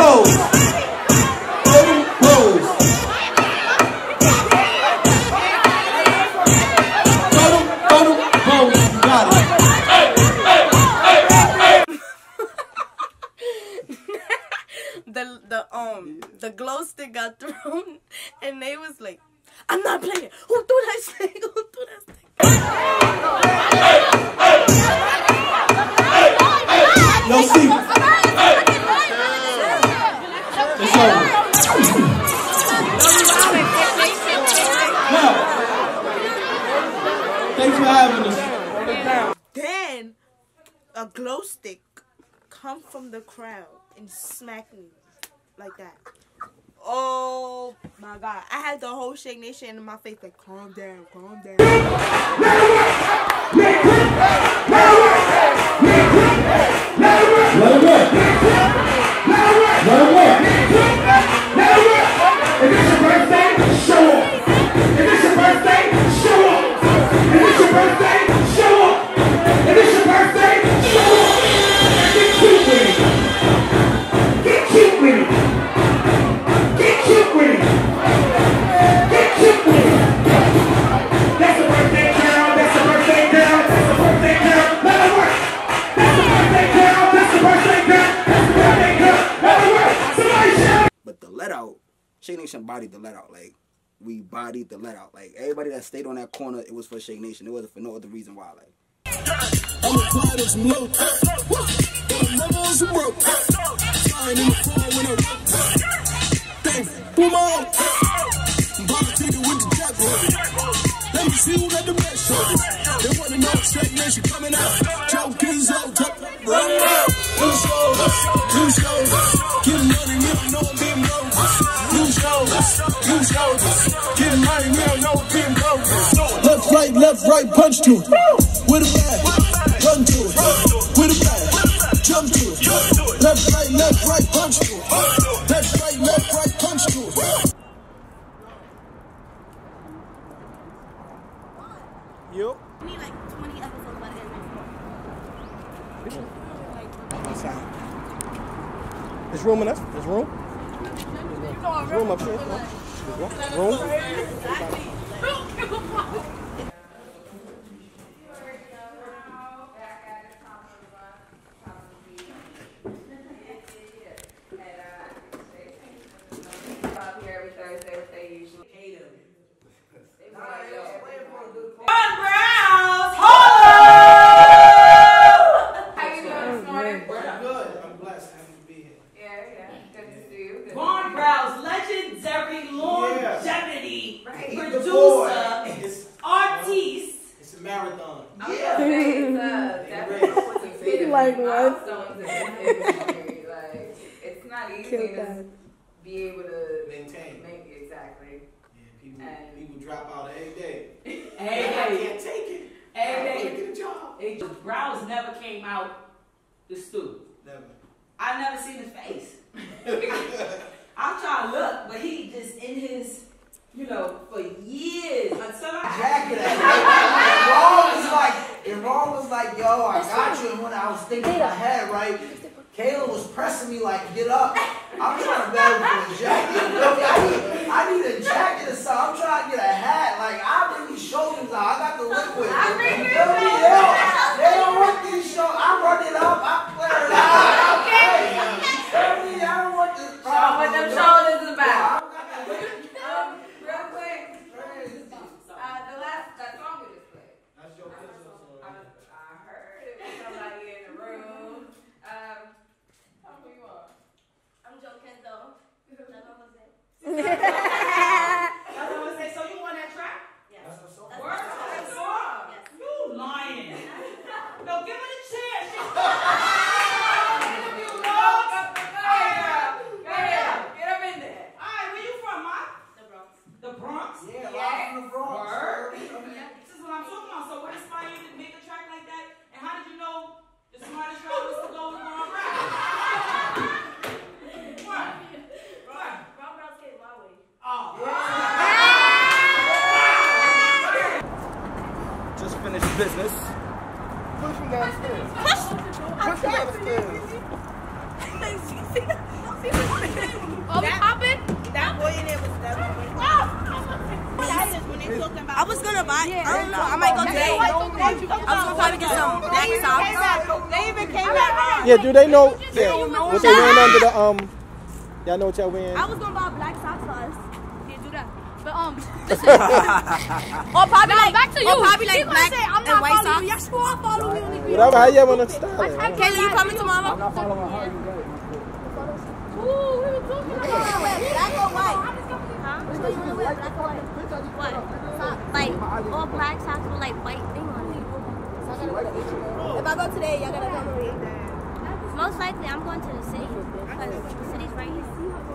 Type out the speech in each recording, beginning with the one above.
pose. Total pose. Total pose. You got it. The glow stick got thrown, and they was like, "I'm not playing. Who threw that stick? Who threw that stick?" Yo, see. It's over. Now, thanks for having us. Then a glow stick come from the crowd and smack me like that. Oh my God. I had the whole Shake Nation in my face like, calm down, calm down. Let it work. If it's your birthday, show up. If it's your birthday, show up. If it's your birthday, show up. If it's your birthday, show up. Get cute with it. Get cute with it. Get cute with it. Get cute with it. That's a birthday girl. That's a birthday girl. That's a birthday girl. Let it work. That's a birthday girl. That's a birthday girl. That's a birthday girl. Let it work. Somebody shout. But the let out, Shake Nation bodied the let out. Like, we bodied the let out. Like, everybody that stayed on that corner, it was for Shake Nation. It wasn't for no other reason why. Like, I'm a client of some low. But I'm never on some rope. Flying in the fall when I rope. Damn, boom on. Bobby Tigger with the jackpot. Let me see who got the best shoulders. They want to know if Shake Nation coming out. Joe Gizzo, top. Run out. Two shoulders. Two shoulders. Get money, we don't know I'm being broke. Two shoulders. Two shoulders. Get money, we don't know I'm being broke. Left, right, punch to it. With a bag. Run to it. With a bag. Jump to it. Left, right, punch to it. Left, right, punch to it. Yup. I need like 20 episodes by the end of Inside. There's room enough? There's room? There's room upstairs. Room? Every Thursday, what they usually hate them. Browz, How you doing this morning? Good. I'm blessed. Happy to be here. Yeah. Good to see you. Browz, legendary longevity Producer. artiste. It's a marathon. I'm gonna say definitely put some big milestones in this industry. Like, it's not easy to be able to Maintain. Exactly. Yeah, people drop out every day. Every I day. can't take it. Every day. I can't get a job. Browz never came out the stew. Never. I never seen his face. I'm trying to look, but he just in his, for years. Until Jacket. And Ron was like, yo, I got you. And when I was thinking in my head, right, Kayla was pressing me like, get up. I'm trying to battle for a jacket. I need a jacket or something. I'm trying to get a hat. Like, I bring these shoulders out. I got the liquid. They don't want these shoulders. I run it up. I clear it out. Okay. I don't want this. Show what them shoulders is about. Real quick. That song we just played. That's your pistol song. I heard it was somebody in the room. Tell me who you are. I'm Joe Kenzo. That's all I'm saying. That's what I say. So you won that track? Yes. That's her song. Word to the song. Yes. You lying. No, give her the chance. Get up in there. All right, where you from, Ma? The Bronx. The Bronx? Yeah, live from the Bronx. Word. This is what I'm talking about. So what inspired you to make a track like that? And how did you know the smartest route was to go with Ron Browz? What? Ron Browz came my way. gonna buy. I don't know. I might go today. I was gonna probably get some black socks. They even came back. Yeah, do they know? Yeah, what they wearing under the Y'all know what y'all wearing? I was gonna buy black socks for us. Yeah, do that. But listen. Or probably like back to you. Or probably like black and white socks. Yes, you all follow me on the video. Whatever, how you want to style it? Kayla, you coming tomorrow? I'm not following her. You got it. Ooh, we were talking about Black or white? Huh? Which one you wanna wear? Black or white? What? Socks. Like all black socks with like white thing on it. If I go today, y'all gotta come with me. Most likely, I'm going to the city. Because the city's right here.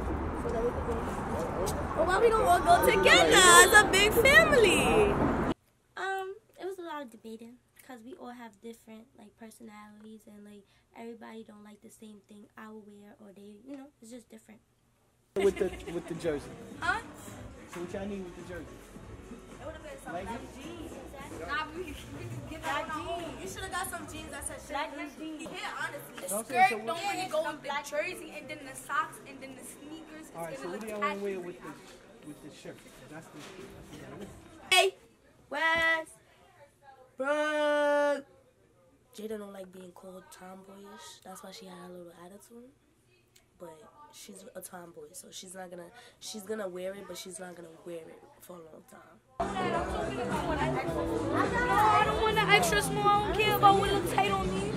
Well, why we don't all go together as a big family? It was a lot of debating because we all have different like personalities and like everybody don't like the same thing I will wear or they, you know, it's just different. With the jersey. Huh? So what y'all need with the jersey? It would have been some black jeans. You should have got some jeans that said black jeans. Yeah, honestly. The skirt don't really go with the jersey and then the socks and then the sneakers. All right, so what do y'all want to wear with the shirt? That's the Hey, West, bro. Jada don't like being called tomboyish. That's why she had a little attitude. But she's a tomboy, so she's gonna wear it, but she's not gonna wear it for a long time. I don't want an extra small. I don't care about what looks tight on me.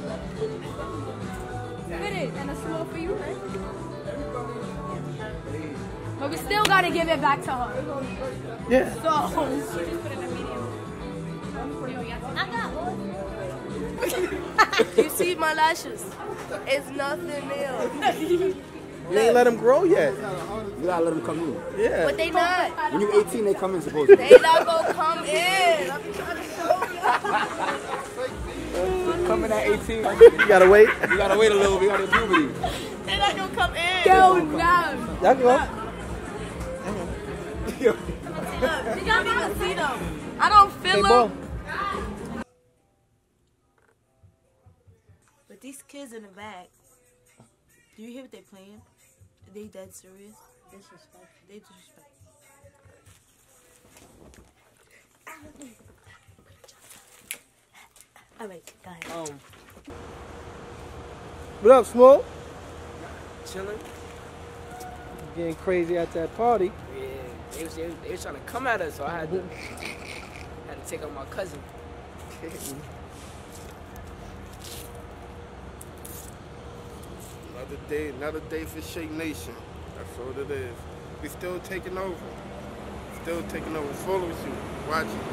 Fit it, and a small for you, right? But we still gotta give it back to her. Yeah. So she just put it in a medium. I got one. You see my lashes? It's nothing else. You ain't let them grow yet. You gotta let them come in. Yeah. But they not. When you're 18, they come in supposedly. They not gonna come in. I'm trying to show you. Coming at 18. You gotta wait. You gotta wait a little bit. You gotta puberty. They not gonna come in. Yo, no. Y'all go. You don't even see them. I don't feel them. But these kids in the back, do you hear what they playing? Are they dead serious? Disrespectful. They disrespect. All right, go ahead. What up, Smoke? Chilling. Getting crazy at that party. Yeah, they was trying to come at us, so I had to take out my cousin. Another day for Shake Nation. That's what it is. We still taking over. Still taking over. Follow you. Watch it.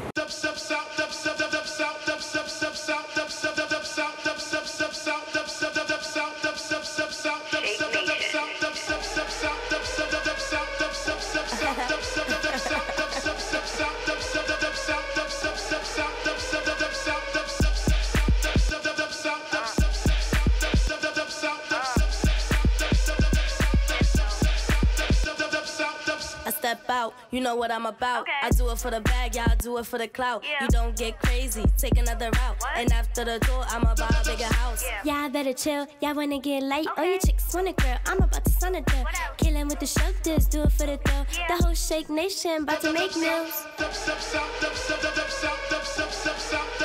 Step out, you know what I'm about. Okay. I do it for the bag, y'all do it for the clout. Yeah. You don't get crazy, take another route. What? And after the tour, I'ma buy a bigger house. Yeah, I better chill, y'all wanna get light. Okay. All you chicks wanna grill, I'm about to sun a deal. Killing with the shelters, do it for the thrill. Yeah. The whole Shake Nation, about to make meals.